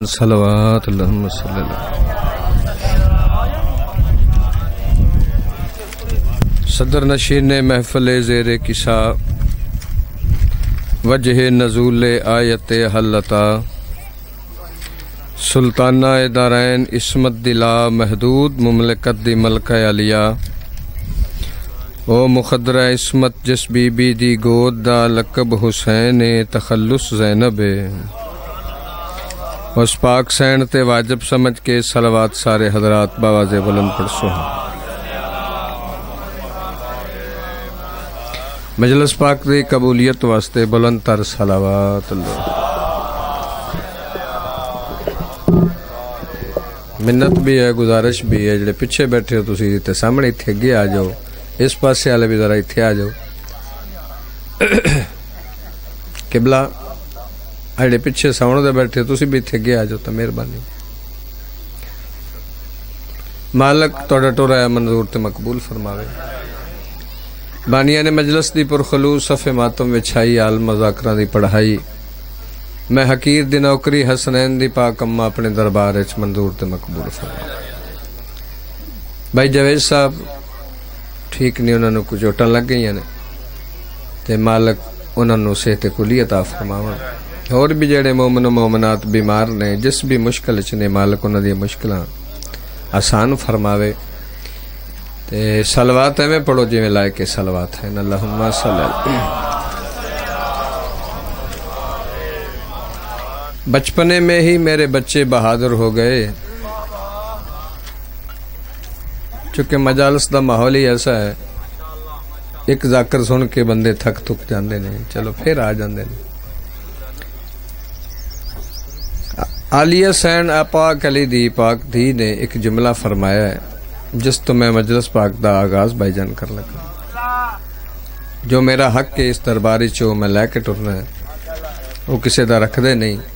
صلوات اللہم صلی اللہ صدر نشین محفل زیر کسا وجہ نزول آیت حلتا سلطانہ دارین عصمت دلا محدود مملکت دی ملکہ علیہ او مخدرہ عصمت جس بی بی دی گود دا لقب حسین تخلص زینب اس پاک سین تے واجب سمجھ کے صلوات سارے حضرات باواز بلند پڑھسو مجلس پاک دی قبولیت واسطے بلند تر صلوات اللہ منت بھی ہے گزارش بھی ہے جڑے پیچھے بیٹھے ہو تسی تے سامنے اتھے گے آ جاؤ اس پاسے والے بھی ذرا اتھے آ جاؤ قبلہ اڑے پیچھے ساؤنڈ دے بیٹھے تسی بھی اتھے گے آ جاؤ تو مہربانی مالک توڑا ٹورا منظور تے مقبول فرماوے بانیان مجلس دی پرخلوص صف ماتم وچھائی عالم مذاکرہ دی پڑھائی میں حقیر دی نوکری حسنین دی پاک اماں اپنے دربار اچ منظور تے مقبول فرماوے بھائی جاوید صاحب ٹھیک نہیں انہوں نے کچھ چوٹاں لگ گئی ہیں تے مالک انہوں نے صحت کلی عطا فرماوے اور بھی جڑے مومن و مومنات بیمار نے جس بھی مشکل چنے مالک انہوں دی مشکلیں آسان فرماوے تے صلوات میں پڑھو جی میں لائق صلوات ہیں اللہم صلی اللہ بچپنے میں ہی میرے بچے بہادر ہو گئے چونکہ مجالس دا ماحول ہی ایسا ہے ایک ذاکر سن کے بندے تھک تھک جاندے نہیں چلو پھر آ جاندے نہیں عالیہ سین پاک علی دی پاک دی نے ایک جملہ فرمایا ہے جس تو میں مجلس پاک دا آغاز بھائی جان کر لگا جو میرا حق ہے اس درباری چو میں لے کے ٹرنا ہے وہ کسے دا رکھ دے نہیں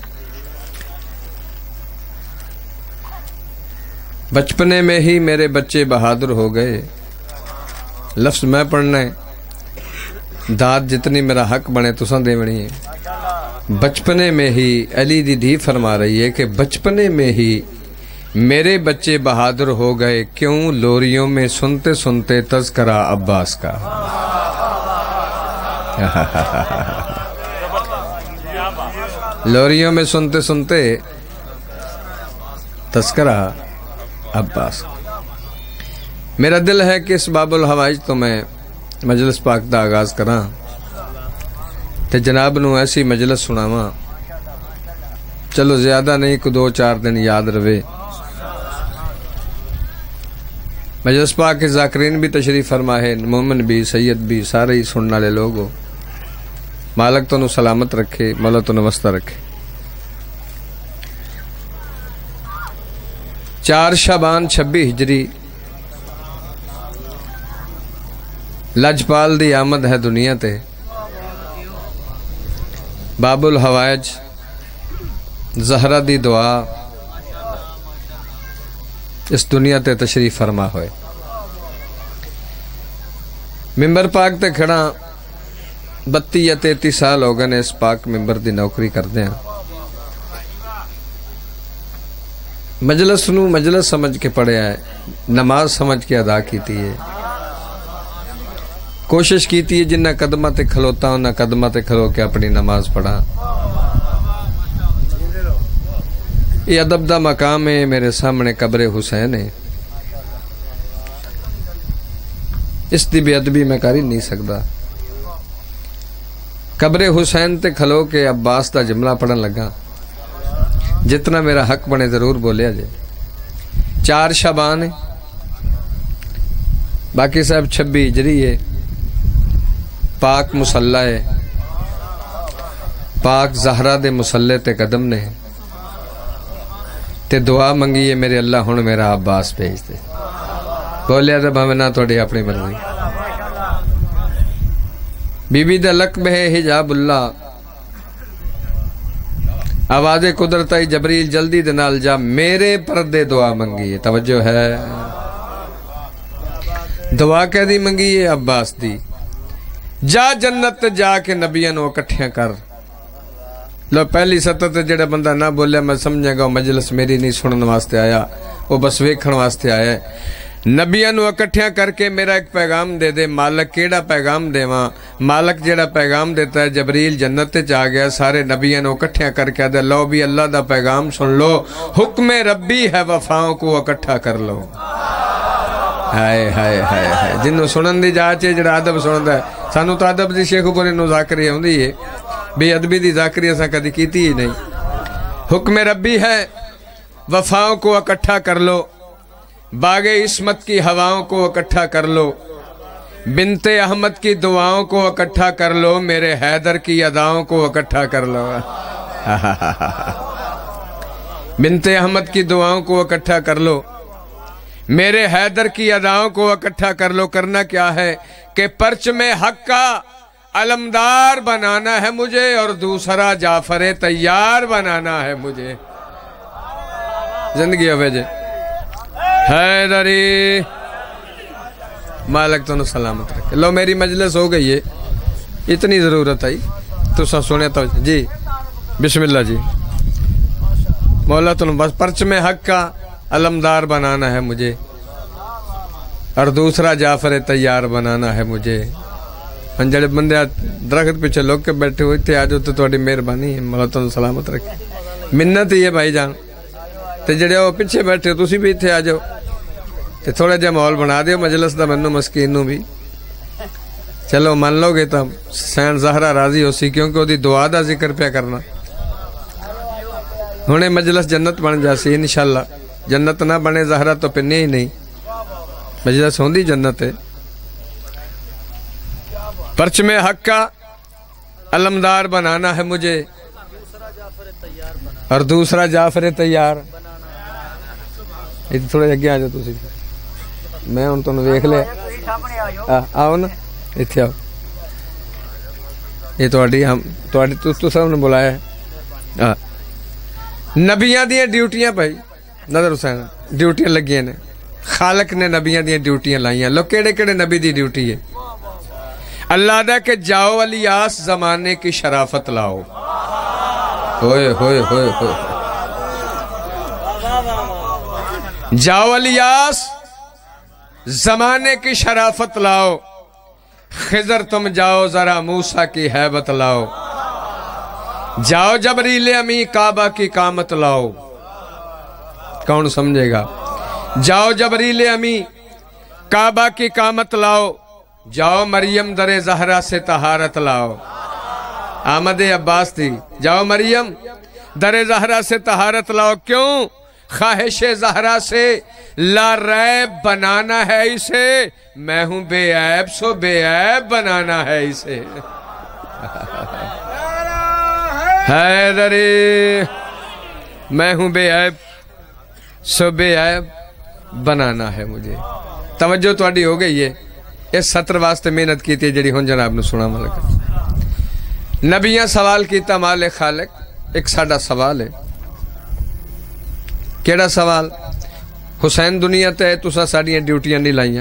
بچپنے میں ہی میرے بچے بہادر ہو گئے لفظ میں پڑھنا ہے داد جتنی میرا حق بنے تو سن دیونی ہے بچپنے میں ہی علی دی دھی فرما رہی ہے کہ بچپنے میں ہی میرے بچے بہادر ہو گئے کیوں لوریوں میں سنتے سنتے تذکرہ عباس کا لوریوں میں سنتے سنتے تذکرہ عباس میرا دل ہے کہ اس باب الحوائج تو میں مجلس پاک دا آغاز کراں تے جناب نو ایسی مجلس سناواں چلو زیادہ نہیں کو 2-4 دن یاد روے مجلس پاک کے ذاکرین بھی تشریف فرما ہے مومن بھی سید بھی سارے ہی سننے والے لوگ ہو مالک تو نو سلامت رکھے مولا تو نوستہ رکھے 4 شعبان 26 ہجری لجپال دی آمد ہے دنیا تے باب الحوائج زہرہ دی دعا اس دنیا تے تشریف فرما ہوئے ممبر پاک تے کھڑا 32 یا 33 سال ہو گئے اس پاک ممبر دی نوکری کردے ہیں مجلس نو مجلس سمجھ کے پڑھے آئے نماز سمجھ کے ادا کیتی ہے کوشش کیتی ہے جنہ قدمہ تے کھلوتا ہوں نہ قدمہ تے کھلو کے اپنی نماز پڑھا یہ ادب دا مقام ہے میرے سامنے قبر حسین ہے اس دی بے ادبی میں کر ہی نہیں سکتا قبر حسین تے کھلو کے عباس دا جملہ پڑھن لگا جتنا میرا حق بنے ضرور بولیا جائے 4 شعبان ہے باقی صاحب 26 ہجری ہے پاک مسلح ہے پاک زہرہ دے مسلح تے قدم نے تے دعا منگی ہے میرے اللہ ہن میرا عباس بھیج دے بولیا تے بھاوے نہ تھوڑی اپنی مرضی بی بی دا لقب ہے حجاب اللہ آواز قدرت آئی جبریل جلدی دے نال جا میرے پردے دعا منگی ہے توجہ ہے دعا کہہ دی منگی ہے عباس دی جا جنت جا کے نبیوں اکٹھیاں کر لو پہلی سطر تے جڑا بندہ نہ بولیا میں سمجھا گا مجلس میری نہیں سنن واسطے آیا، وہ بس ویکھن واسطے آیا ہے۔ نبیاں نو اکٹھیاں کر کے میرا ایک پیغام دے دے۔ مالک کیڑا پیغام دیواں؟ مالک جڑا پیغام دیتا ہے، جبریل جنت تے جا گیا، سارے نبیاں نو اکٹھیاں کر کے دے لو بھی اللہ دا پیغام سن لو، حکم ربی ہے وفاؤں کو اکٹھا کر لو۔ ہائے ہائے ہائے ہائے، جنوں سنن دی جاچ ہے، جڑا ادب سندا ہے۔ سانو تو ادب دی شیخ پورے نو ذاکری ہوندی ہے، بے ادبی دی ذاکری اساں کدی کیتی ہی نہیں۔ حکم ربی ہے وفاؤں کو اکٹھا کر لو، باغ عصمت کی ہواؤں کو اکٹھا کر لو، بنت احمد کی دعاؤں کو اکٹھا کر لو، میرے حیدر کی اداؤں کو اکٹھا کر لو۔ بنت احمد کی دعاؤں کو اکٹھا کر لو، میرے حیدر کی اداؤں کو اکٹھا کر لو۔ کرنا کیا ہے کہ پرچم حق کا علمدار بنانا ہے مجھے، اور دوسرا جعفر طیار بنانا ہے مجھے۔ زندگی ہوئے جے حیدری، مالک تو سلامت رکھے۔ لو میری مجلس ہو گئی ہے، اتنی ضرورت آئی تو سا سنے تو جی بسم اللہ جی۔ مولا تو بس پرچم حق کا علمدار بنانا ہے مجھے، اور دوسرا جعفر طیار بنانا ہے مجھے۔ ہن جڑے بندے درخت پیچھے لوگ کے بیٹھے ہوئے تھے، آجو تو تھوڑی مہربانی ہے، مولا تو سلامت رکھے۔ منت ہی ہے بھائی جان، تے جڑے وہ پیچھے بیٹھے تسی بھی اتنے آ جاؤ تے تھوڑا جہا ماحول بنا دیو مجلس دا، منو مسکین نو بھی چلو من لو گے تو سین زہرا راضی ہو سی، کیونکہ وہ دی دعا دا ذکر پیا کرنا۔ ہونے مجلس جنت بن جاسی انشاءاللہ، جنت نہ بنے زہرا تو پنے ہی نہیں، مجلس ہوندی جنت ہے۔ پرچم حق کا علمدار بنانا ہے مجھے، اور دوسرا جعفر طیار۔ یہ تھوڑے اگے آ جاؤ تسی، میں ہن تانوں ویکھ لے، آؤ نا ایتھے آؤ، یہ تہاڈی ہم تہاڈی تو سب نے بلایا ہے۔ نبیاں دیاں ڈیوٹیاں بھائی نظر حسین ڈیوٹیاں لگیاں نے، خالق نے نبیاں دیاں ڈیوٹیاں لائیاں۔ لو کیڑے کیڑے نبی دی ڈیوٹی ہے؟ اللہ دا کہ جاؤ الیاس زمانے کی شرافت لاؤ۔ ہوئے ہوئے ہوئے ہوئے، جاؤ الیاس زمانے کی شرافت لاؤ، خضر تم جاؤ ذرا موسیٰ کی ہیبت لاؤ، جاؤ جبریل امی کعبہ کی قامت لاؤ۔ کون سمجھے گا؟ جاؤ جبریل امی کعبہ کی قامت لاؤ، جاؤ مریم در زہرا سے طہارت لاؤ۔ آمد عباس تھی، جاؤ مریم در زہرا سے طہارت لاؤ۔ کیوں؟ خواہش زہرا سے لا ریب بنانا ہے اسے، میں ہوں بے عیب سو بے عیب بنانا ہے اسے۔ حیدری، میں ہوں بے عیب سو بے عیب بنانا ہے مجھے۔ توجہ تواڈی ہو گئی ہے؟ اس سطر واسطے محنت کی تھی جڑی ہن جناب نے سنا ملک نبیاں سوال کیتا مالک خالق۔ ایک ساڈا سوال ہے، کیڑا سوال؟ حسین دنیا تے تسا ساڈیاں ڈیوٹیاں نہیں لائیاں،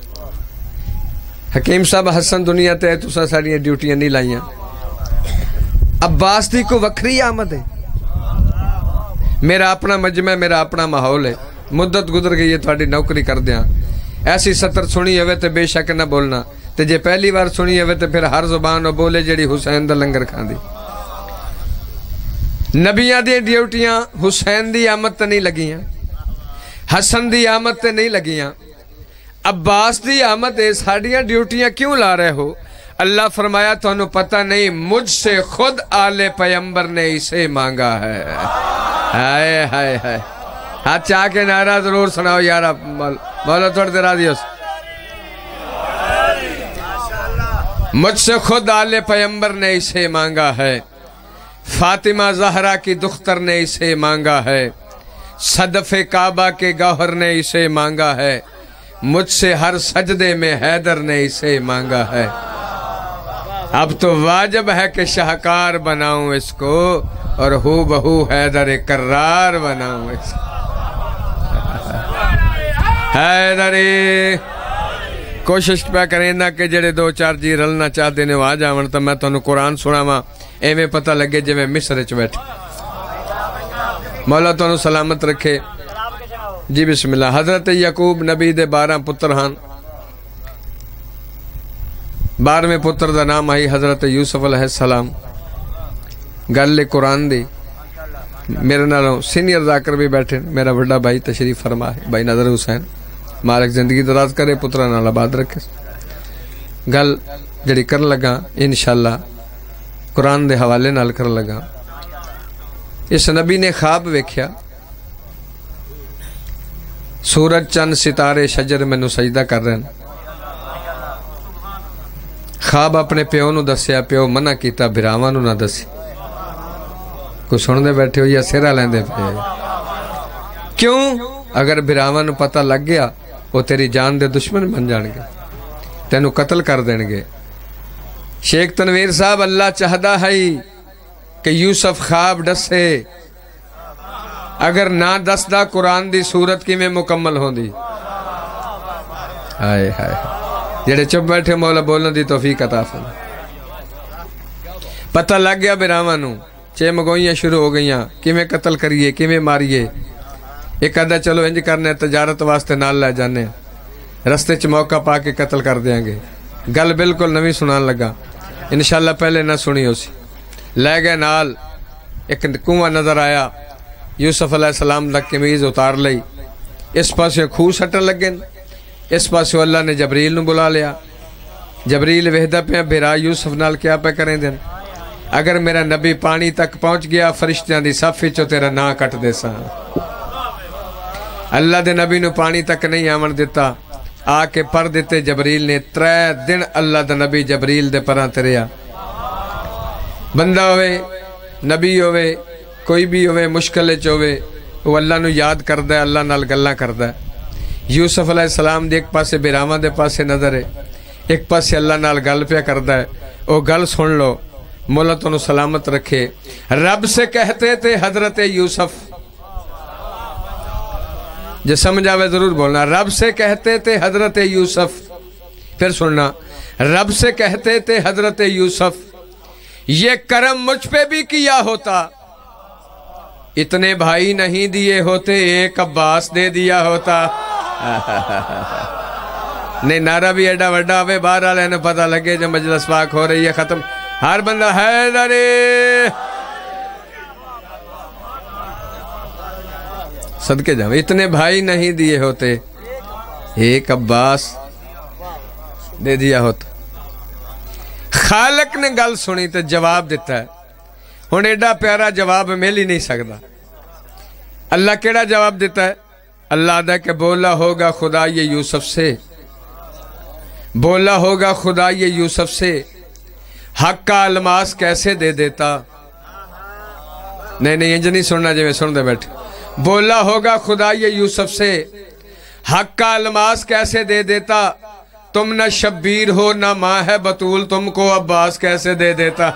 حکیم صاحب حسن دنیا تے تسا ساڈیاں ڈیوٹیاں نہیں لائیاں، عباس دی کو وکری آمد ہے۔ میرا اپنا مجمع، میرا اپنا ماحول ہے، مدت گزر گئی ہے تھوڑی نوکری کر دیاں، ایسی سطر سنی ہوئے تے بے شک نہ بولنا، تے جے پہلی بار سنی ہوئے تے پھر ہر زبان بولے جڑی حسین دا لنگر کھان دی۔ نبیاں دی ڈیوٹیاں حسین دی آمد تے نہیں لگیاں، حسن دی آمد تے نہیں لگیاں، عباس دی آمد ہے۔ ساڑیاں ڈیوٹیاں کیوں لا رہے ہو؟ اللہ فرمایا تو انہوں پتہ نہیں، مجھ سے خود آل پیمبر نے اسے مانگا ہے۔ ہائے ہائے ہائے، ہاتھ چاہ کے نعرہ ضرور سناؤ یارا، مولا تھوڑ دیر آدیوس۔ مجھ سے خود آل پیمبر نے اسے مانگا ہے، فاطمہ زہرا کی دختر نے اسے مانگا ہے، صدف کعبہ کے گوہر نے اسے مانگا ہے، مجھ سے ہر سجدے میں حیدر نے اسے مانگا ہے۔ اب تو واجب ہے کہ شاہکار بناؤں اس کو، اور ہو بہو حیدر کرار بناؤں اس کو۔ حیدری کوشش پہ کریں نا کہ جڑے دو چار جی رلنا چاہتے نے آ جاون، تو میں تانوں قرآن سناواں۔ ایویں پتہ لگے جی میں مصر چ بیٹھے مولا تانوں سلامت رکھے جی بسم اللہ حضرت یعقوب نبی دے 12 پتر ہن 12ویں پتر دا نام آئی حضرت یوسف علیہ السلام گل قرآن دی میرے نالوں سینئر ذاکر بھی بیٹھے میرا بڑا بھائی تشریف فرما ہے بھائی نظر حسین مالک زندگی دراز کرے پترا نال آباد رکھے گل جڑی کرن لگا انشاءاللہ قرآن دے حوالے نال کرن لگا اس نبی نے خواب ویکھیا سورج چند ستارے شجر مینوں سجدہ کر رہے ہیں خواب اپنے پیو نو دسیا پیو منع کیتا بھراواں نو نہ دسی کوئی سن دے بیٹھے ہو یا سیرا لیندے پے کیوں اگر بھراواں نو پتہ لگ گیا وہ تیری جان دے دشمن بن جان گے تینو قتل کر دین گے شیخ تنویر صاحب اللہ چاہدا ہے کہ یوسف خواب ڈسے اگر نہ دسدا قرآن دی صورت کی میں مکمل ہوندی ہائے ہائے جڑے چپ بیٹھے مولا بولن دی توفیق عطا فرما پتہ لگ گیا بھراواں نو چے مگوئیاں شروع ہو گئیاں کیویں قتل کریے کیویں ماریے ایک آدھا چلو انج کرنے تجارت واسطے نال لے جانے رستے چ موقع پا کے قتل کر دیاں گے گل بالکل نویں سنان لگا انشاءاللہ پہلے نہ سنی ہو سی لے گئے نال ایک کنواں نظر آیا یوسف علیہ السلام دا قمیض اتار لئی اس پاسے خوہ سٹن لگے اس پاسے اللہ نے جبریل نو بلا لیا جبریل وحدہ پہ بھرا یوسف نال کیا پہ کریں دن اگر میرا نبی پانی تک پہنچ گیا فرشتیاں دی صف وچوں تیرا نا کٹ دے سا اللہ دے نبی نو پانی تک نہیں آمن دیتا آ کے پر دیتے جبریل نے 3 دن اللہ دا نبی جبریل دے پراں تریا بندہ ہوئے نبی ہوئے کوئی بھی ہوئے مشکل ہوئے وہ اللہ نو یاد کردہ ہے اللہ نال گلاں کردہ ہے یوسف علیہ السلام دے ایک پاسے بیراواں دے پاسے نظر ہے ایک پاسے اللہ نال گل پہ کردہ ہے وہ گل سن لو مولا تانوں سلامت رکھے رب سے کہتے تھے حضرت یوسف جو سمجھ آوے ضرور بولنا رب سے کہتے تھے حضرت یوسف پھر سننا رب سے کہتے تھے حضرت یوسف یہ کرم مجھ پہ بھی کیا ہوتا اتنے بھائی نہیں دیے ہوتے ایک عباس دے دیا ہوتا نہیں نعرہ بھی ایڈا وڈا ہوئے باہر آلے نے پتہ لگے جو مجلس پاک ہو رہی ہے ختم ہر بندہ حیدری صدقے جاؤں اتنے بھائی نہیں دیے ہوتے ایک عباس دے دیا ہوتا خالق نے گل سنی تو جواب دیتا ہے ہن ایڈا پیارا جواب مل ہی نہیں سکتا اللہ کیڑا جواب دیتا ہے اللہ دا کہ بولا ہوگا خدا یہ یوسف سے بولا ہوگا خدا یہ یوسف سے حق کا الماس کیسے دے دیتا نہیں انج نہیں سننا جو میں سن دے بیٹھے بولا ہوگا خدا یہ یوسف سے حق کا الماس کیسے دے دیتا تم نہ شبیر ہو نہ ماں ہے بطول تم کو عباس کیسے دے دیتا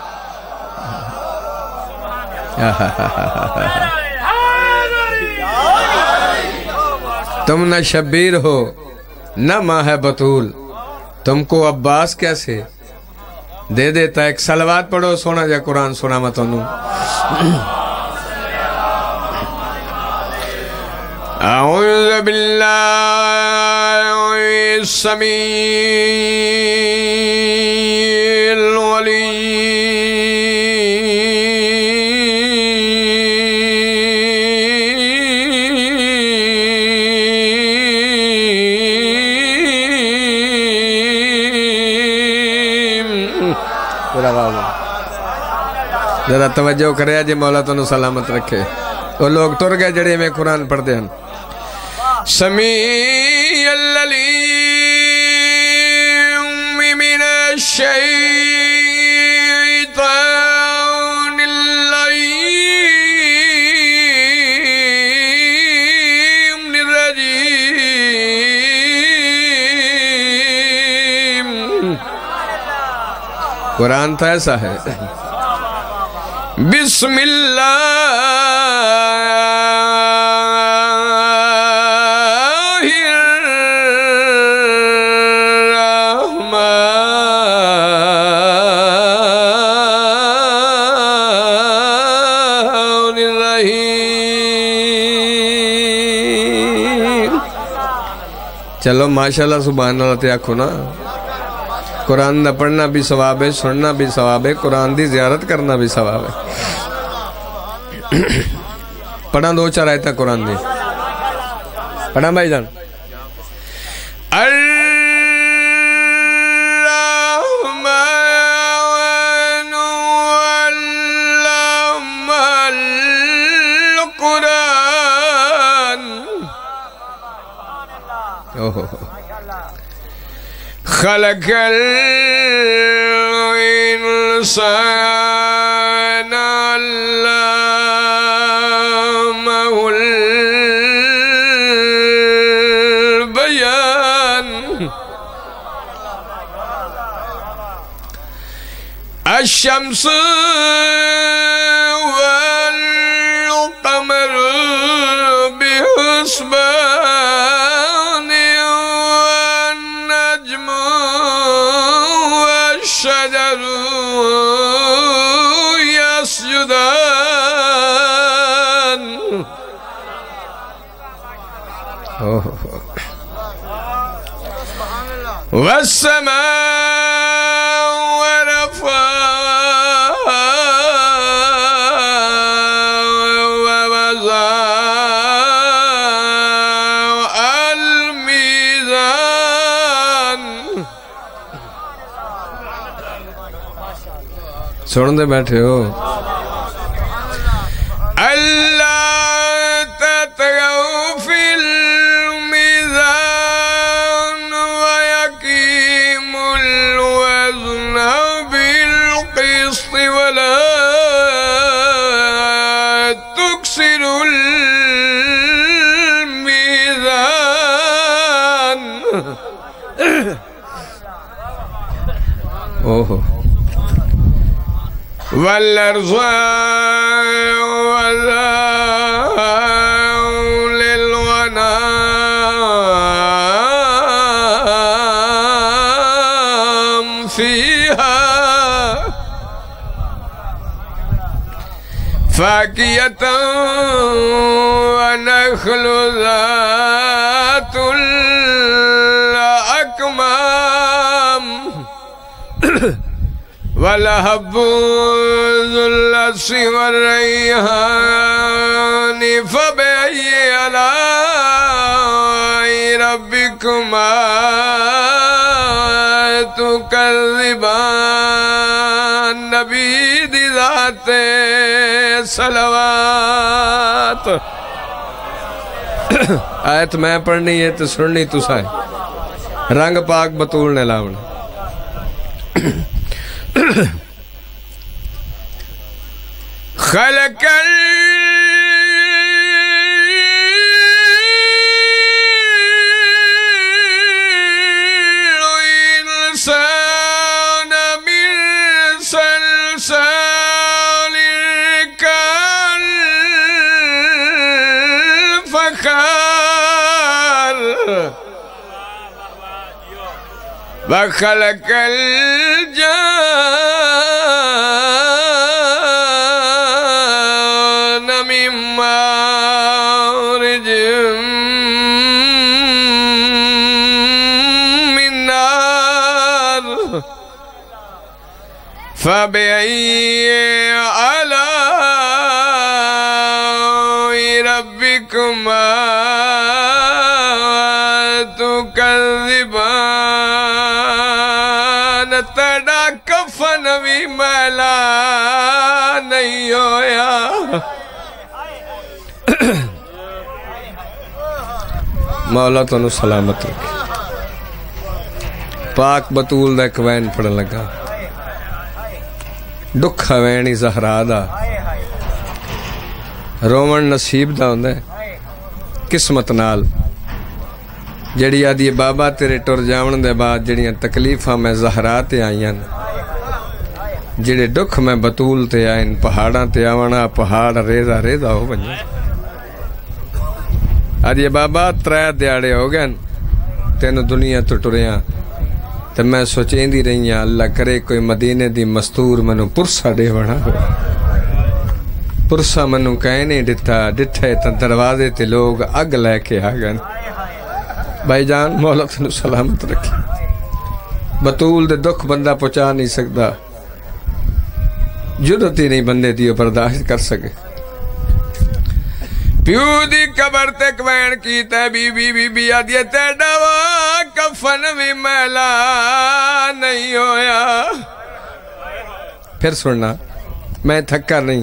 تم نہ شبیر ہو نہ ماں ہے بطول تم کو عباس کیسے دے دیتا ایک صلوات پڑھو سونا جا قرآن سنا مت انہوں اعوذ باللہ السمیع العلیم ذرا توجہ کرے جی مولا تانوں سلامت رکھے وہ لوگ تر گئے جڑے میں قرآن پڑھ دیں سمیع العلیم من الشیطان الرجیم قرآن تو ایسا ہے بسم اللہ چلو ماشاءاللہ سبحان اللہ تے آکھو نا قرآن دا پڑھنا بھی ثواب ہے سننا بھی ثواب ہے قرآن دی زیارت کرنا بھی ثواب ہے پڑھا دو چار آیتیں قرآن دی پڑھا بھائی جان الرحمن علم القرآن خلق الإنسان علمه البيان الشمس والقمر بحسبان والنجم والشجر يسجدان والسماء ورفعها ووضع الميزان سن دے بیٹھے ہو اللہ تطغوا فی الميزان ويقيموا الوزن بالقسط ولا تكسروا الميزان والأرض للغنم فيها فاكهة ونخل ذات الأكمام والحب ذو العصف والريحان فبأي آلاء ربكما تكذبان نبی دی ذات صلوات آیت میں پڑھنی ہے تو سننی تو سائے رنگ پاک بطول نے لاؤنا خلق الإنسان من صلصال كالفخار وخلق الجان من مارج من نار فبأي آلاء ربكما تكذبان تڑا کفن بھی میلا نہیں ہویا مولا تنو سلامت رکھے پاک بطول دا ایک وین پڑھن لگا دکھا وینی زہرا دا رومن نصیب دا ہوندے قسمت نال جڑی آدھی بابا تیرے ٹر جاون دے بعد جڑیاں تکلیفاں میں زہرا تے آئیاں جڑے دکھ میں بطول تے آئین پہاڑاں تے آونا پہاڑ ریزہ ریزہ ہو بنجا آدھی بابا ترائے دیاڑے ہو گئے تینو دنیا تو ٹریاں تے میں سوچیں دی رہی ہیں اللہ کرے کوئی مدینے دی مستور منو پرسا دے وڑا پرسا منو کہنے ڈٹھا ڈٹھے تا دروازے تے لوگ اگ لے کے آگن بھائی جان مولا تنو سلامت رکھے بطول دے دکھ بندہ پہنچا نہیں سکتا جرت ہی نہیں بندے دیو برداشت کر سکے پیو دی قبر تے کوین کیتا بی آدھیے تیڑا وا کفن بھی میلا نہیں ہویا پھر سننا میں تھکا نہیں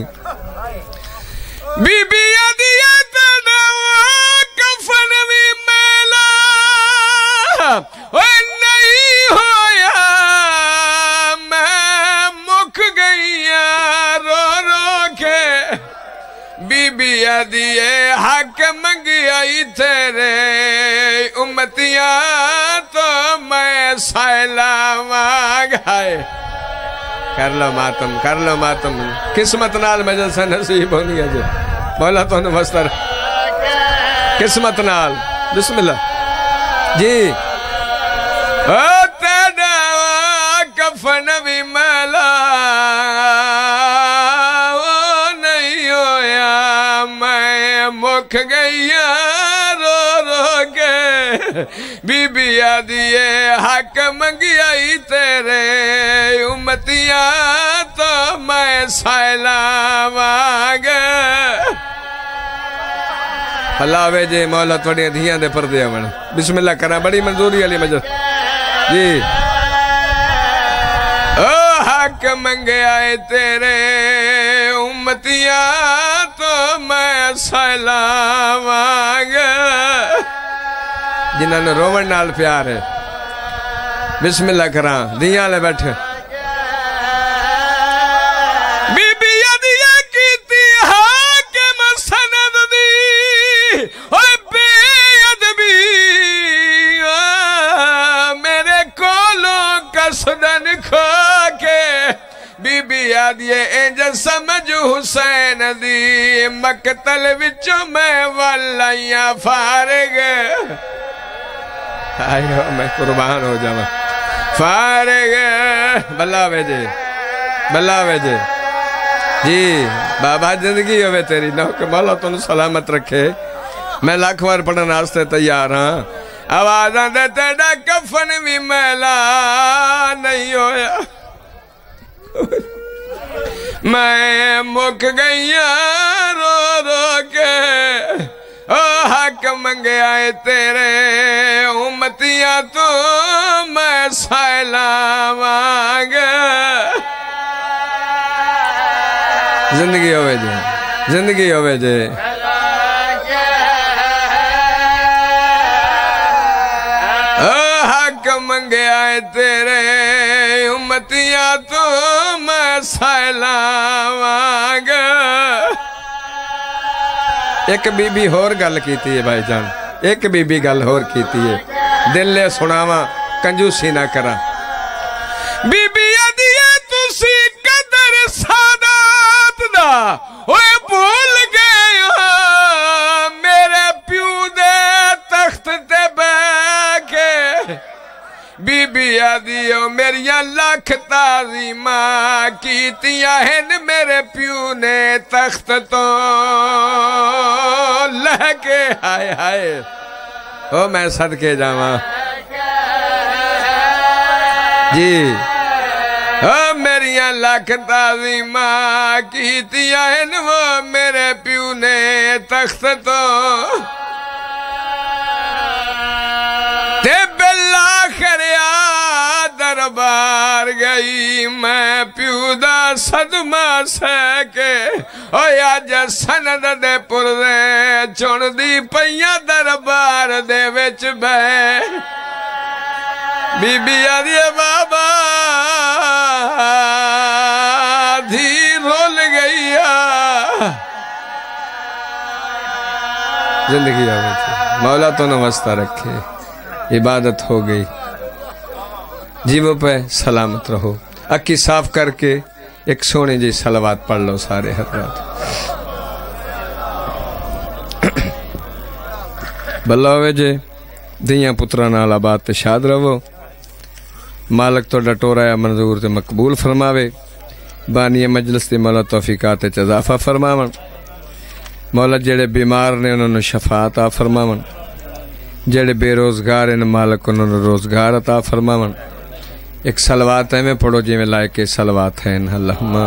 بی آدھیے تیڑا وا کفن بھی میلا نہیں ہویا میں مک گئیاں رو رو کے بی آدھیے حق منگیائی تیرے امتیاں تو میں سائلہ مانگائے کر لو ماتم قسمت نال مجلس نصیب ہونی ہے جی مولا تو نے مستر قسمت نال بسم اللہ جی تیڑا کفن بھی میلا نہیں ہویا میں مک گئیاں رو رو کے بی آدھیے حق منگیائی تیرے امتیاں تو میں سائلہ مانگ اللہ وے جے مولا توڑیاں دھیاں دے پردے آمن بسم اللہ کرنا بڑی منظوری علی مجد جی حق منگے آئے تیرے امتیاں تو میں سائلہ مانگ جنہاں نے رومن نال پیار ہے بسم اللہ کرنا دھیاں لے بیٹھے سدن کھو کے بی آدھیے انجا سمجھ حسین دی مقتل وچوں میں والائیاں فارغ آئیو میں قربان ہو جاؤں فارغ بلا ویجے جی بابا زندگی ہوئے تیری نو کہ مولا تنو سلامت رکھے میں لاکھ بار پڑھن آستے تیار ہاں آوازاں دے تیڑا کفن بھی میلا نہیں ہویا میں مک گئیاں رو رو کے حق منگے آئے تیرے امتیاں تو میں سائلہ مانگ زندگی ہوئے جے حق منگے آئے تیرے امتیاں تو میں سائلہ مانگ ایک بی بی ہور گل کیتی ہے بھائی جان ایک بی بی گل ہور کیتی ہے دل لے سناواں کنجوسی نہ کرا بی بی آدھیے تسی قدر سادات دا اوے بھول گئے ہو میرے پیو دے تخت تے بے کے بی آدھیو میریاں لاکھ تعظیماں کیتیاں ہیں میرے پیو نے تخت تو لہ کے ہائے او میں صدقے جاواں جی او میریاں لاکھ تعظیماں کیتیاں ہیں وہ میرے پیو نے تخت تو دربار گئی میں پیو دا صدمہ سیکے آج سند دے پردے چون دی پئیاں دربار دے وچ بے بی آدھیے بابا دھی رول گئی زندگی آگئی تھی مولا تو نوستہ رکھے عبادت ہو گئی جیووں پہ سلامت رہو اکی صاف کر کے ایک سونے جی صلوات پڑھ لو سارے حضرات بھلا ہوئے جے دیاں پترہ نال آباد تے شاد رہو مالک تو ڈٹورا یا منظور تے مقبول فرماوے بانی مجلس تے مولا توفیقات تے اضافہ فرماون مولا جڑے بیمار نے انہوں نے شفاعت فرماون جڑے بے روزگار ان مالک انہوں نے روزگار عطا فرماون ایک صلوات ہے میں پڑھو جی میں لائے کے صلوات ہیں اللہم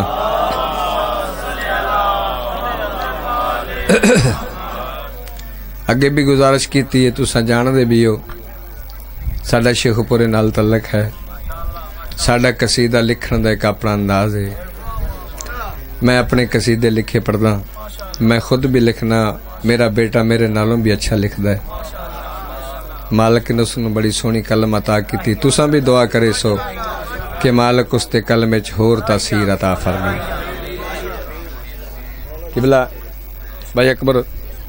اگے بھی گزارش کیتی ہے تساں جان دے بھی ہو ساڈا شیخ پورے نال تعلق ہے ساڈا قصیدہ لکھن دا ایک اپنا انداز ہے میں اپنے قصیدے لکھے پڑھدا میں خود بھی لکھنا میرا بیٹا میرے نالوں بھی اچھا لکھدا ہے مالک نے اس نے بڑی سونی قلم عطا کی تھی تساں بھی دعا کرے سو کہ مالک اس تے قلم وچ ہور تاثیر عطا فرمائے قبلہ بھائی اکبر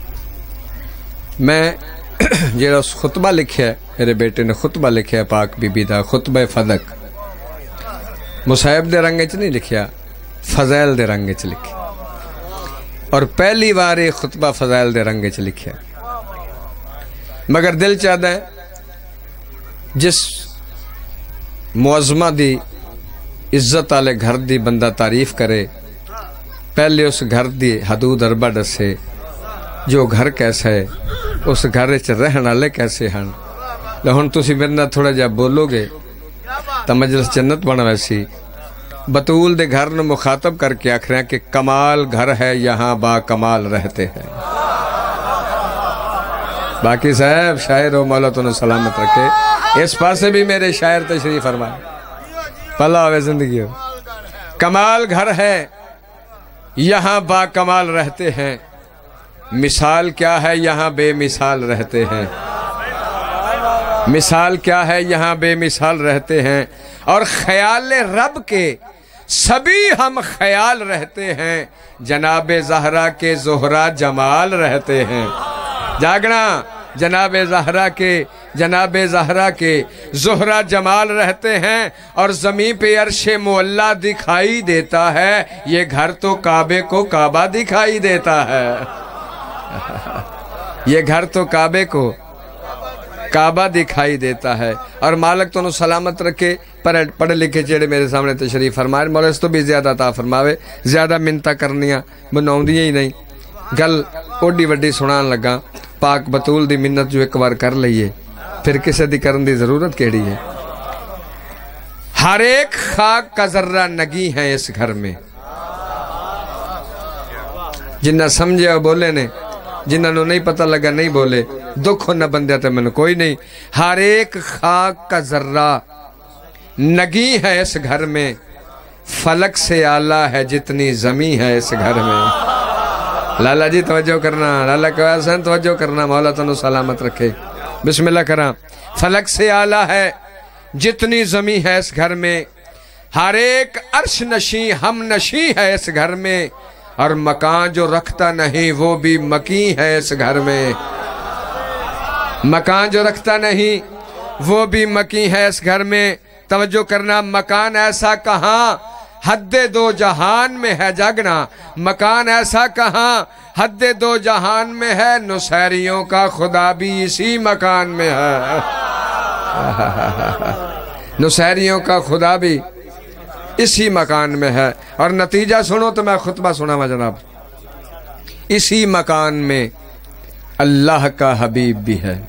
میں جیڑا خطبہ لکھیا ہے میرے بیٹے نے خطبہ لکھیا ہے پاک بی بی دا خطبہ فدق مصاحب دے رنگ وچ نہیں لکھیا فضائل دے رنگ وچ لکھیا اور پہلی بار یہ خطبہ فضائل دے رنگ وچ لکھیا مگر دل چاہتا ہے جس معظمہ دی عزت والے گھر دی بندہ تعریف کرے پہلے اس گھر دی حدود اربع دسے جو گھر کیسا ہے اس گھر وچ رہن والے کیسے ہیں ہن تسی میرے نال تھوڑا جہا بولو گے تو مجلس جنت بن ویسی بطول دے گھر نے مخاطب کر کے آکھ رہے ہیں کہ کمال گھر ہے یہاں با کمال رہتے ہیں باقی صاحب شاعر و مولا تو نے سلامت رکھے اس پاسے بھی میرے شاعر تشریف فرمائے پلا ہوئے زندگی ہو کمال گھر ہے یہاں با کمال رہتے ہیں مثال کیا ہے یہاں بے مثال رہتے ہیں مثال کیا ہے یہاں بے مثال رہتے ہیں اور خیال رب کے سبھی ہم خیال رہتے ہیں جناب زہرا کے زہرا جمال رہتے ہیں جاگنا جناب زہرا کے زہرا جمال رہتے ہیں اور زمین پہ عرش معلا دکھائی دیتا ہے یہ گھر تو کعبے کو کعبہ دکھائی دیتا ہے یہ گھر تو کعبے کو کعبہ دکھائی دیتا ہے اور مالک تو انہوں سلامت رکھے پڑھے لکھے چیڑے میرے سامنے تشریف فرمائے مولا اس تو بھی زیادہ عطا فرماوے زیادہ منتہ کرنیاں بناؤندیاں ہی نہیں گل اوڈی وڈی سنان لگا پاک بطول دی منت جو ایک بار کر لئیے پھر کسے دی کرن دی ضرورت کیڑی ہے ہر ایک خاک کا ذرہ نگی ہے اس گھر میں جنہ سمجھے اور بولے نے جنہوں نے نہیں پتہ لگا نہیں بولے دکھ ہو نہ بندیا تو میں نے کوئی نہیں ہر ایک خاک کا ذرہ نگی ہے اس گھر میں فلک سے اعلیٰ ہے جتنی زمین ہے اس گھر میں لالا جی توجہ کرنا لالا کو حسین توجہ کرنا مولا تنو سلامت رکھے بسم اللہ کرام فلک سے اعلیٰ ہے جتنی زمین ہے اس گھر میں ہر ایک عرش نشیں ہم نشیں ہے اس گھر میں اور مکان جو رکھتا نہیں وہ بھی مکین ہے اس گھر میں مکان جو رکھتا نہیں وہ بھی مکین ہے اس گھر میں توجہ کرنا مکان ایسا کہاں حد دو جہان میں ہے جاگنا مکان ایسا کہاں حد دو جہان میں ہے نصیریوں کا خدا بھی اسی مکان میں ہے نصیریوں کا خدا بھی اسی مکان میں ہے اور نتیجہ سنو تو میں خطبہ سنا جناب اسی مکان میں اللہ کا حبیب بھی ہے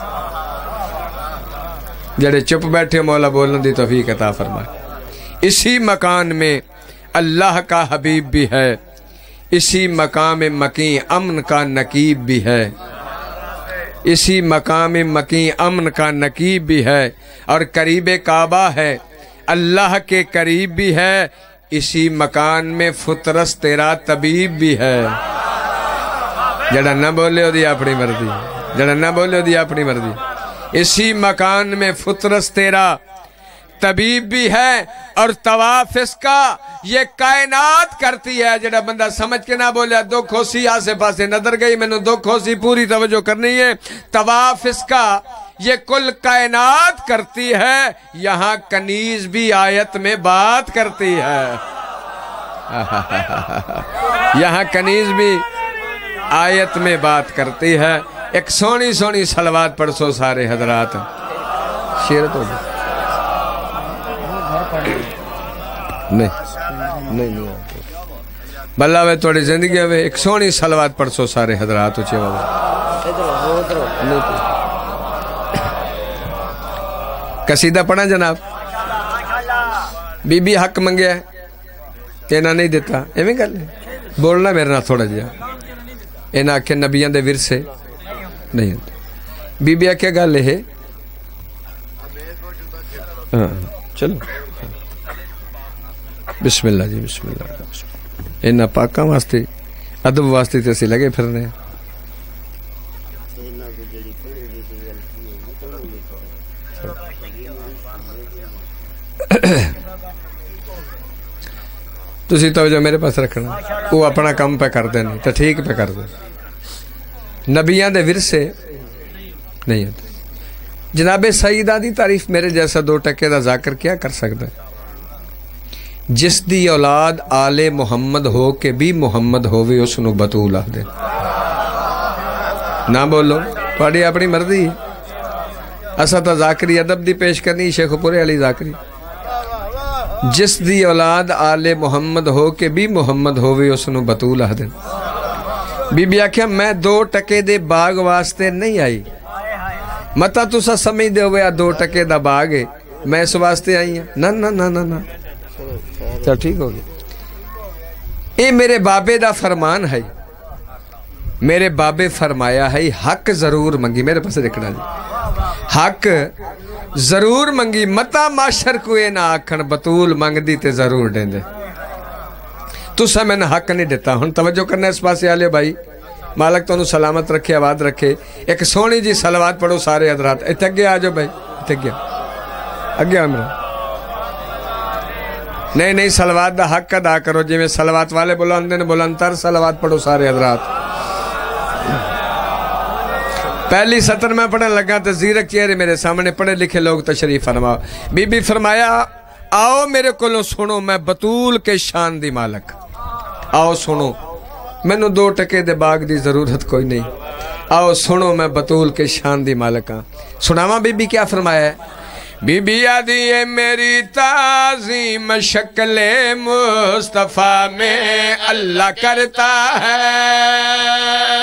جڑے چپ بیٹھے مولا بولنے دی توفیق عطا فرمائے اسی مکان میں اللہ کا حبیب بھی ہے اسی مقام مکین امن کا نقیب بھی ہے اسی مقام مکین امن کا نقیب بھی ہے اور قریب کعبہ ہے اللہ کے قریب بھی ہے اسی مکان میں فطرس تیرا طبیب بھی ہے جڑا نہ بولے ہو دی اپنی مرضی جڑا نہ بولے ہو دی اپنی مرضی اسی مکان میں فطرس تیرا طبیب بھی ہے اور طواف اس کا یہ کائنات کرتی ہے جڑا بندہ سمجھ کے نہ بولے دکھ ہو سی آسے پاسے نظر گئی میں نے دکھ ہو سی پوری توجہ کرنی ہے طواف اس کا یہ کل کائنات کرتی ہے یہاں کنیز بھی آیت میں بات کرتی ہے یہاں کنیز بھی آیت میں بات کرتی ہے ایک سونی سونی صلوات پڑھ سو سارے حضرات شیرت ہو نہیں بلہ وے توڑی زندگی ہوئے ایک سونی صلوات پڑھ سو سارے حضرات اچھے بابا قصیدہ پڑھا جناب. بی بی حق منگیا ہے اینا نہیں دیتا, ایویں گل ہے. بولنا میرے نہ تھوڑا جہا. اینا آکھے نبیان دے ورثے نہیں ہوتے. بی بی آکھے گل ہے چلو بسم اللہ جی بسم اللہ. اینا پاکاں واسطے ادب واسطے تے اسی لگے پھرنے ہیں. تسی توجہ میرے پاس رکھنا. وہ اپنا کام پہ کر دیں تو ٹھیک پہ کر دیں. نبیان دے ورثے نہیں ہوتے. جناب سیدہ دی تعریف میرے جیسا 2 ٹکے دا ذاکر کیا کر سکتا ہے. جس دی اولاد آل محمد ہو کے بھی محمد ہووے اس نو بطول آہ دے. نہ بولو تھوڑی اپنی مرضی. اسا تا ذاکری ادب دی پیش کرنی شیخ پورے علی ذاکری. جس دی اولاد آل محمد ہو کے بھی محمد ہووے اس نو بطول آہ دے. بی بی آکھیا میں 2 ٹکے دے باغ واسطے نہیں آئی. متا تسا سمجھ دے ہوئے 2 ٹکے دا باغ ہے میں اس واسطے آئی ہوں. نا نا نا نا نا چل ٹھیک ہو گیا. اے میرے بابے دا فرمان ہے. میرے بابے فرمایا ہے حق ضرور منگی. میرے پاس رکھنا جی. حق ضرور منگی. متا معاشر کو اے نہ آکھن بطول منگ دی تے ضرور دیں دے. تسا میں نے حق نہیں دیتا. ہن توجہ کرنا اس پاسے آلے بھائی. مالک تو انہوں سلامت رکھے آباد رکھے. ایک سونی جی صلوات پڑھو سارے حضرات. ایتھے اگے آجو بھائی ایتھے اگے اگے ہمرا. نہیں صلوات دا حق ادا کرو. جی میں صلوات والے بلندے نے بلندتر صلوات پڑھو سارے حضرات. پہلی سطر میں پڑھنے لگا تو زیرک چہرے میرے سامنے پڑھے لکھے لوگ تشریف فرماؤ. بی بی فرمایا آؤ میرے کولوں سنو میں بطول کے شان دی مالک. آؤ سنو میں نو 2 ٹکے دے باغ دی ضرورت کوئی نہیں. آؤ سنو میں بطول کے شان دی مالک ہاں. سناواں بی بی کیا فرمایا ہے. بی بی آدھی ہے میری تعظیم شکل مصطفیٰ میں اللہ کرتا ہے.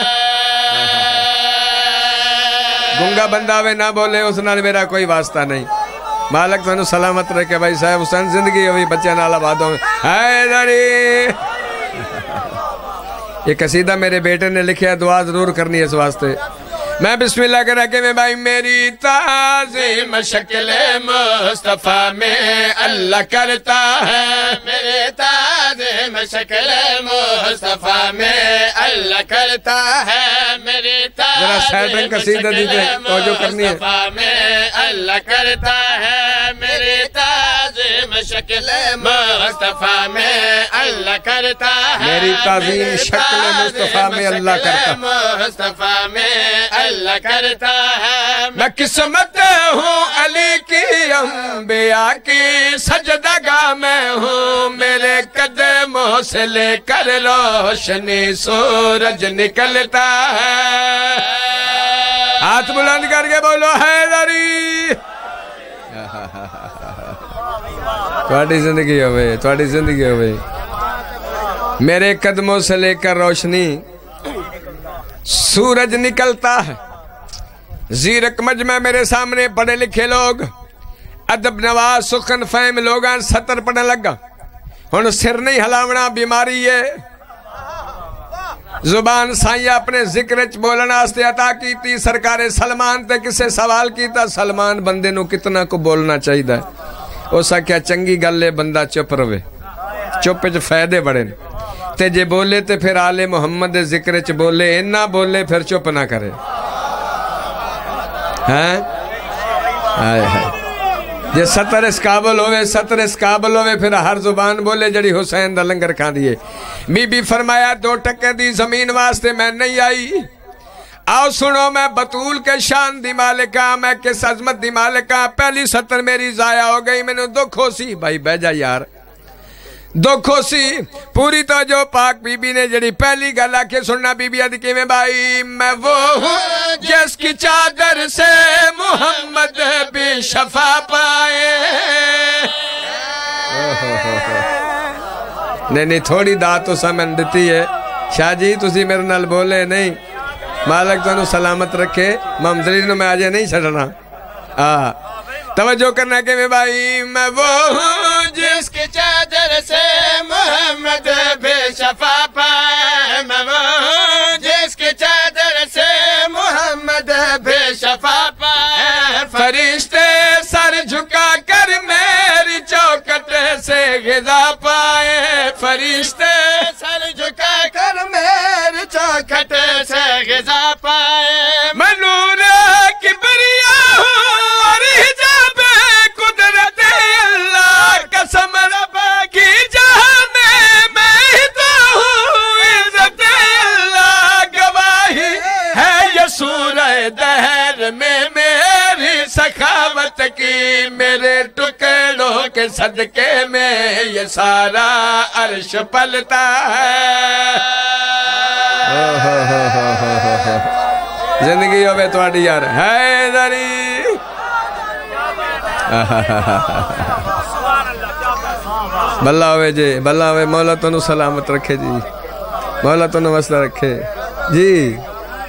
گنگا بندہ وے نہ بولے اس نال میرا کوئی واسطہ نہیں. مالک تو انہوں سلامت رکھے بھائی صاحب. حسین زندگی ہوئی بچے نالا بادوں میں حیدری. یہ قصیدہ میرے بیٹے نے لکھا ہے. دعا ضرور کرنی ہے اس واسطے. میں بسم اللہ کر رکھے میں بھائی میری تعظیم شکل مصطفیٰ میں اللہ کرتا ہے. میری تعظیم شکل مصطفیٰ میں اللہ کرتا ہے. میری تعظیم شکل مصطفیٰ میں اللہ کرتا ہے. میری تعظیم شکل مصطفیٰ میں اللہ کرتا ہے. میری تعظیم شکل مصطفیٰ میں اللہ کرتا ہے. مصطفیٰ میں اللہ کرتا ہے. میں قسمت ہوں علی کی انبیاء کی سجدگاہ میں ہوں. میرے قدموں سے لے کر روشنی سورج نکلتا ہے. ہاتھ بلند کر کے بولو حیدری. تھوڑی زندگی ہوئے تھوڑی زندگی ہوئے. میرے قدموں سے لے کر روشنی سورج نکلتا ہے. زیرک مجمع میرے سامنے پڑھے لکھے لوگ ادب نواز سخن فہم لوگاں سطر پڑھنے لگا. ہن سر نہیں ہلاونا بیماری ہے. زبان سائیں اپنے ذکر چ بولنا آستے عطا کی تھی. سرکار سلمان تے کسے سوال کیتا سلمان بندے نو کتنا کو بولنا چاہیے دا. اسا کیا چنگی گل ہے بندہ چپ روے. چپ چ فائدے بڑے تے جے بولے تے پھر آل محمد دے ذکر چ بولے. نہ بولے پھر چپ نہ کرے. جے ستر اس قابل ہوئے پھر ہر زبان بولے جڑی حسین دا لنگر کھا دیئے. بی بی فرمایا 2 ٹکے دی زمین واسطے میں نہیں آئی. آؤ سنو میں بطول کے شان دی مالکہ. میں کس عظمت دی مالکہ. پہلی سطر میری ضائع ہو گئی. میں نے دکھ ہو سی بھائی بہ جا یار. دکھ ہو سی پوری تو جو پاک بی بی نے جڑی پہلی گلا کے سننا. بی بی آدھی میں بھائی میں وہ ہوں جس کی چادر سے محمد بھی شفا پائے. نہیں تھوڑی دا تو سمن دیتی ہے. شاہ جی تسی میرے نال بولے نہیں. مالک تو انہوں سلامت رکھے. ممدری نو میں آجے نہیں چھڑنا. توجہ کرنا کہ میں بھائی میں وہ ہوں جس کی چادر سے محمد بے شفا پائے، میں وہ ہوں جس کی چادر سے محمد بے شفا پائے، فرشتے سر جھکا کر میری چوکھٹ سے غذا پائے، فرشتے سر جھکا کر میری چوکھٹ سے غذا پائے، میں نور کبریا ہوں اور حجاب قدرت اللہ، قسم رب کی جہاں میں ہی تو ہوں عزت اللہ، گواہی ہے یہ سورہ دہر میں میری سخاوت کی، میرے ٹکڑوں کے صدقے میں یہ سارا عرش پلتا ہے۔ زندگی ہوئے تواڈی یار حیدری، بلہ ہوئے جی، بلہ ہوئے، مولا تنو سلامت رکھے جی، مولا تنو وسطہ رکھے جی،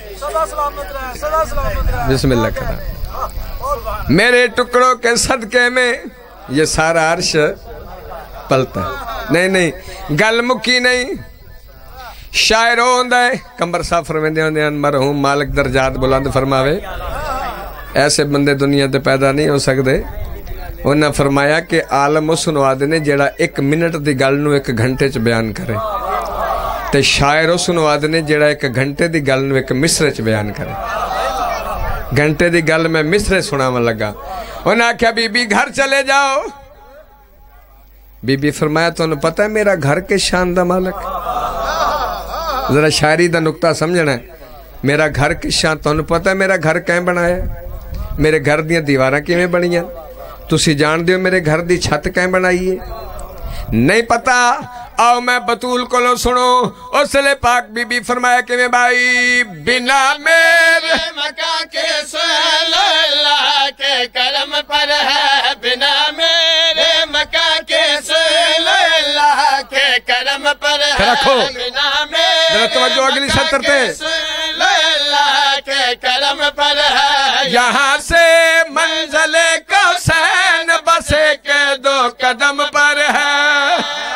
بسم اللہ کرا۔ میرے ٹکڑوں کے صدقے میں یہ سارا عرش پلتا ہے۔ نہیں گل مکی نہیں، شاعر ہوندہ ہے کمبر صاحب فرمیندے ہوندے ہیں مرحوم مالک درجات بلند فرماوے، ایسے بندے دنیا تے پیدا نہیں ہو سکتے۔ انہاں فرمایا کہ عالم اس نواد نے جیڑا ایک منٹ دی گل نو ایک گھنٹے چ بیان کرے، تے شاعر اس نواد نے جیڑا ایک گھنٹے دی گل نو ایک مصرے چ بیان کرے۔ گھنٹے دی گل میں مصرے سناون لگا، انہاں کہا بی بی گھر چلے جاؤ، بی بی فرمایا تو انہوں پتہ ہے میرا گھر کے شان دا مالک، ذرا شاعری دا نکتہ سمجھنا ہے، میرا گھر کی شان تو انہوں پتہ ہے میرا گھر کہیں بنایا، میرے گھر دیاں دیواراں کیویں بنیاں، تسی جان دیو میرے گھر دی چھت کہیں بنائی ہے، نہیں پتہ، آؤ میں بطول کو لو سنو، اس لئے پاک بی بی فرمایا کہ میں بھائی بنا میرے مکہ کے سہل اللہ کے کرم پر ہے، بنا میرے مکہ کے سہل اللہ کے کرم پر ہے، رکھو بنا میرے توجہ اگلی سطر تے سہل اللہ کے کرم پر ہے، یہاں سے منزل کوثین بس ایک دو قدم پر ہے۔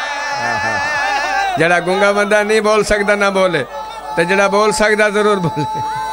جڑا گونگا بندہ نہیں بول سکتا نہ بولے، تو جڑا بول سکتا ضرور بولے۔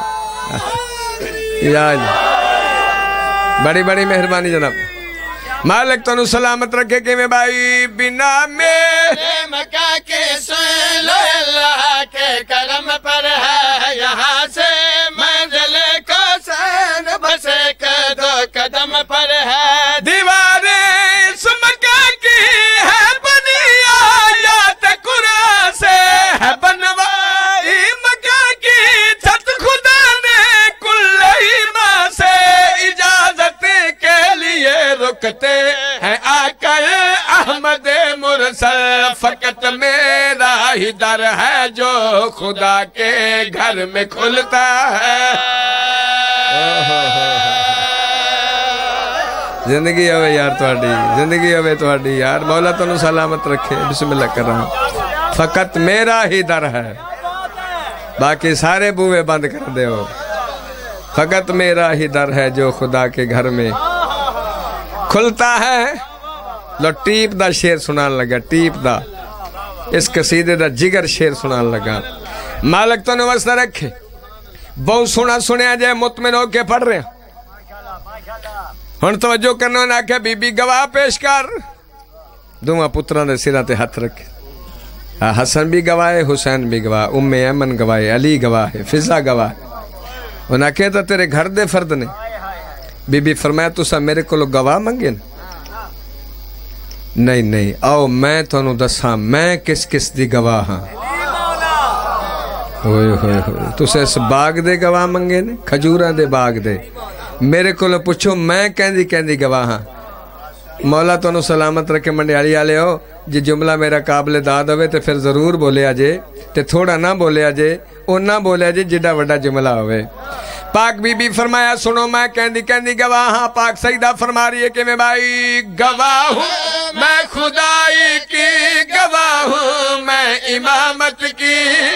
بڑی بڑی مہربانی جناب، مالک تنو سلامت رکھے کہ میں بھائی بنا میرے مکہ کے سہل اللہ کے کرم پر ہے، یہاں سے منزل کوثین بس ایک دو قدم پر ہے، دیواریں اس مکہ کی ہے بنی آیات قرآن سے ہے بنوائی، مکہ کی چھت خدا نے کل ایمان سے اجازت کے لیے رکتے ہیں آقا احمد مرسل، فقط میرا ہی در ہے جو خدا کے گھر میں کھلتا ہے۔ زندگی ہوئے یار تواڈی، زندگی ہوئے تواڈی یار، مولا تنو سلامت رکھے، بسم اللہ کر رہا ہوں۔ فقط میرا ہی در ہے، باقی سارے بوئے بند کر دے ہو، فقط میرا ہی در ہے جو خدا کے گھر میں کھلتا ہے۔ لو ٹیپ دا شیر سنان لگا، ٹیپ دا اس قصیدے دا جگر شیر سنان لگا، مالک تنو وسطہ رکھے، بہت سنا سنیا جائے مطمئن ہو کے پڑھ رہے ہیں۔ ہن توجہ کرنا نہ کہ بی بی گواہ پیش کر، دوہاں پتراں دے سراں تے ہاتھ رکھے، حسن بھی گواہ ہے، حسین بھی گواہ، ام ایمن گواہ ہے، علی گواہ ہے، فضا گواہ ہے۔ انہاں کہتا تیرے گھر دے فرد نے، بی بی فرمایا تسا میرے کو گواہ منگے نہیں، آؤ میں تانوں دساں میں کس کس دی گواہ ہاں۔ ہوئے ہوئے ہوئے تسا اس باغ دے گواہ منگے نے، کھجوراں دے باغ دے، میرے کو پوچھو میں کہندی گواہ ہاں۔ مولا تانوں سلامت رکھے منڈیالی والے ہو، جی جملہ میرا قابل داد ہوئے تو پھر ضرور بولے آجے، تے تھوڑا نہ بولے آجے، اور نہ بولے آجے جڑا وڈا جملہ ہوئے۔ پاک بی بی فرمایا سنو میں کہندی گواہ ہاں، پاک سیدہ فرما رہی ہے کہ میں بھائی گواہ ہوں، میں خدائی کی گواہ ہوں، میں امامت کی۔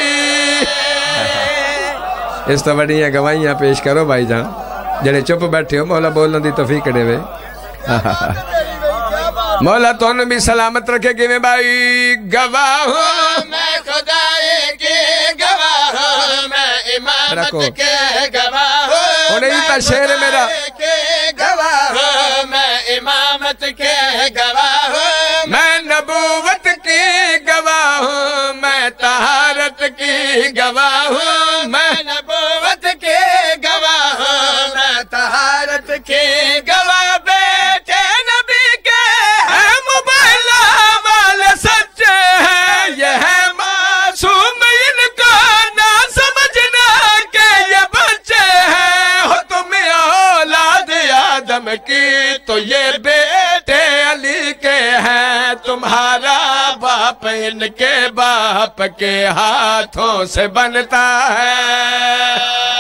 اس تو بڑی گواہیاں پیش کرو بھائی جان، جڑے چپ بیٹھے ہو مولا بولنے دی توفیق دے وے۔ مولا تو بھی سلامت رکھے کہ میں بھائی گواہ ہوں میں خدائی کی گواہ ہوں میں امامت کے گواہ ہوں انہیں تا شعر میرا کے گواہ ہوں میں امامت کے گواہ ہوں میں نبوت کی گواہ ہوں میں طہارت کی گواہ ہوں میں نبوت کے گواہ ہوں میں طہارت کی گواہ بیٹے نبی کے ہیں موبائل والے سچے ہیں یہ ہے معصوم ان کو نہ سمجھنا کہ یہ بچے ہیں ہو تم اولاد آدم کی تو یہ بیٹے علی کے ہیں تمہارا باپ ان کے باپ کے ہاتھوں سے بنتا ہے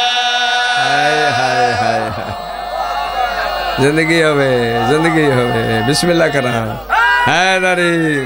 زندگی ہوئے بسم اللہ کرا حیدری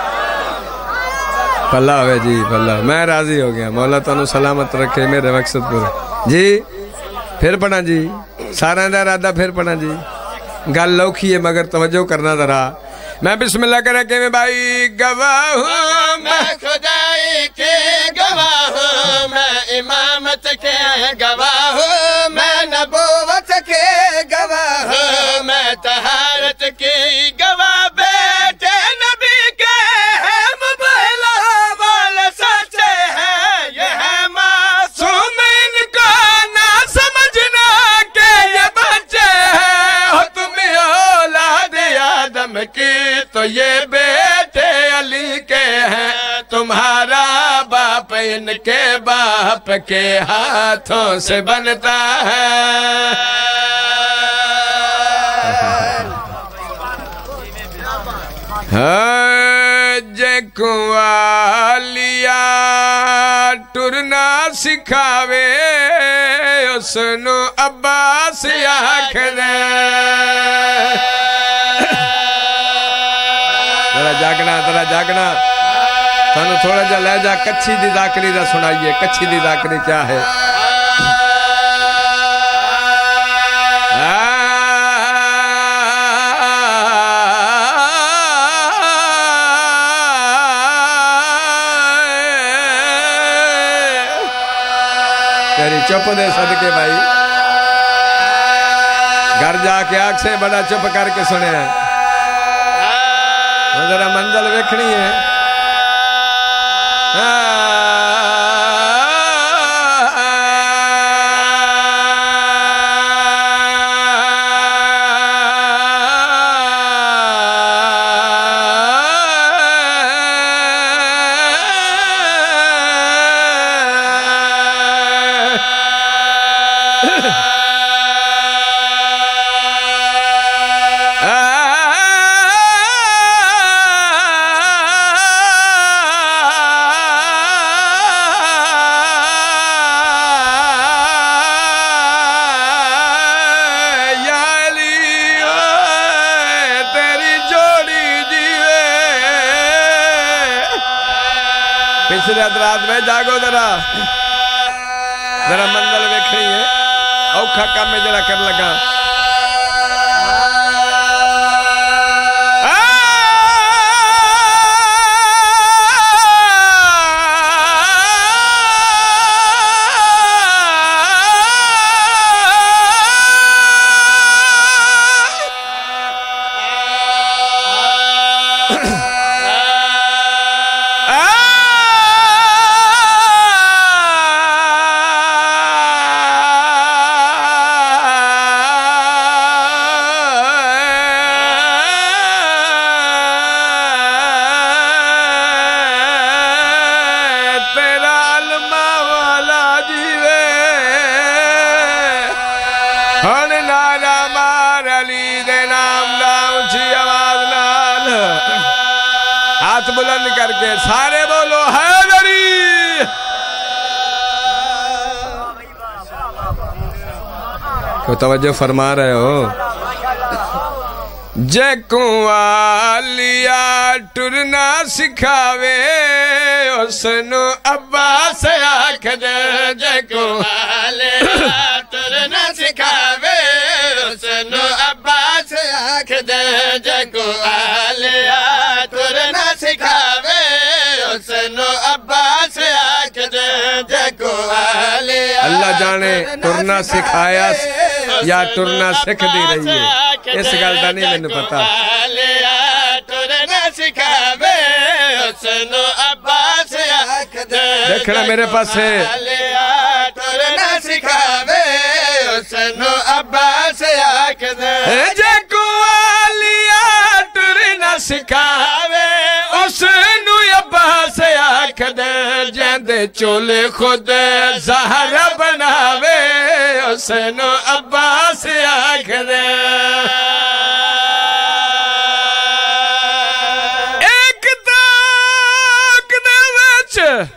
پلہ ہوئے جی پلہ میں راضی ہو گیا مولا تانو سلامت رکھے میرے مقصد پر جی پھر پڑھا جی سارا دا ارادہ پھر پڑھا جی گل لوکھی ہے مگر توجہ کرنا ذرا میں بسم اللہ کرا کہ میں بھائی گواہ ہوں میں خدائی کے گواہ ہوں میں امامت کے گواہ ہوں میں نبوت کے گواہ ہوں میں طہارت کی گواہ بیٹے نبی کے ہیں موبائل والے سچے ہیں یہ ہے معصوم ان کو نہ سمجھنا کہ یہ بچے ہیں ہو تم اولاد آدم کی تو یہ بیٹے علی کے ہیں تمہارا باپ ان کے باپ کے ہاتھوں سے بنتا ہے جے کنوالیا ٹرنا سکھاوے اس نو عباس آکھدے ترا جاگنا تانو تھوڑا جا لہجہ کچھی دی ذاکری دا سنائیے کچھی دی ذاکری کیا ہے تیری چپ دے صدقے بھائی گھر جا کے آنکھ سے بڑا چپ کر کے سنے ہیں ذرا منزل ویکھنی ہے پچھلے رات میں جاگو ذرا منزل ویکھنی ہے اوکھا کام میں جڑا کر لگا ہاتھ بلند کر کے سارے بولو حیدری کو توجہ فرما رہے ہو جے کنوالیا ٹرنا سکھاوے اس نو عباس آکھ دے جے کنوالیا ٹرنا سکھاوے اس نو عباس آکھ دے جگو آلیا ترنا سکھاوے اسنو عباس آکھ دے جگو آلیا اللہ جانے ٹرنا سکھایا یا ٹرنا سکھ دی رہی ہے اس گل دا نہیں مینوں پتا ٹرنا سکھاوے اسنو عباس آکھ دے دیکھنا میرے پاس ہے ٹرنا سکھاوے اسنو عباس آکھ دے جگو آلیا ٹرنا سکھاوے اسنو عباس آکھ دے جیندے چولے خود زہر بناوے اسنو عباس آکھ دے ایک تاک دے وچ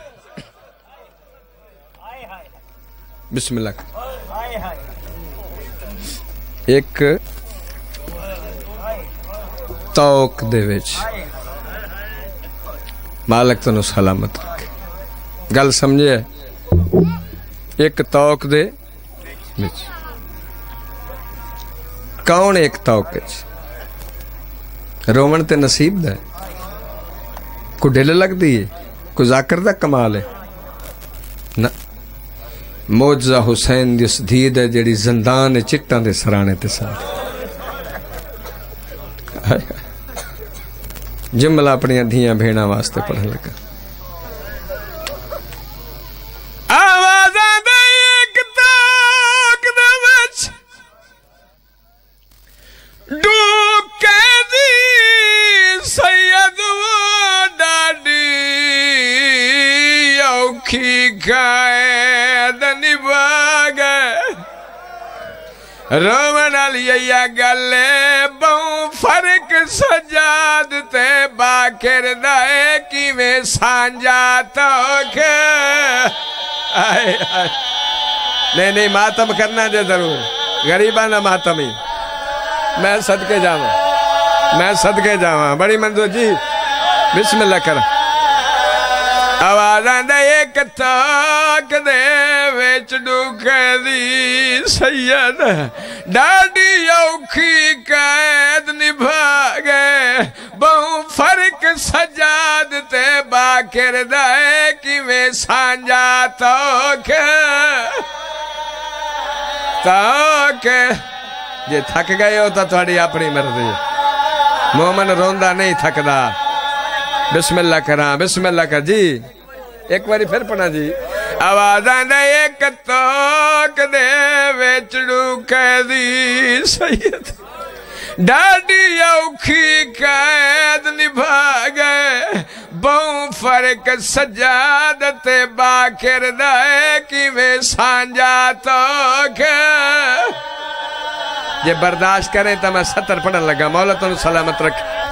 بسم اللہ ایک توق دے وچ مالک تنو سلامت رکھے گل سمجھے ایک توق دے وچ کون ایک توق وچ رومن تے نصیب دا ہے کو ڈھل لگ دی ہے کو ذاکر دا کمال ہے نا موجزہ حسین دیس دھید ہے جیڑی زندان چٹاں دے سرانے تے سارے جملہ اپنی دھیاں بھینا واسطے پڑھنے لگا آوازاں دے ایک تاک دے وچ ڈوکے دی سید و ڈاڈی اوکھی قائد نبھا گئے رومن علیہ گلے بہوں فرق سجاد تے باکر دائے کی میں سانجا توکے نہیں ماتم کرنا دے ضرور غریبانہ ماتمی میں صدقے جاواں بڑی منظور جی بسم اللہ کر آوازاں دے ایک تاک دے وچ ڈوکے دی سید ڈاڈی اوکھی قید نبھا گئے بہوں فرق سجاد تے باکر دائے کی میں سانجا توکے جے تھک گئے ہوتا تھوڑی اپنی مرضی مومن روندہ نہیں تھک دا بسم اللہ کراں بسم اللہ کر جی ایک باری پھر پڑھنا جی آوازاں دے ایک توق دے وچ ڈوکے دی سید ڈاڈی اوکھی قید نبھا گئے بہوں فرق سجاد تے باکر دائے کی میں سانجا توکے یہ برداشت کریں تو میں 70 پڑھن لگا مولا تنو سلامت رکھ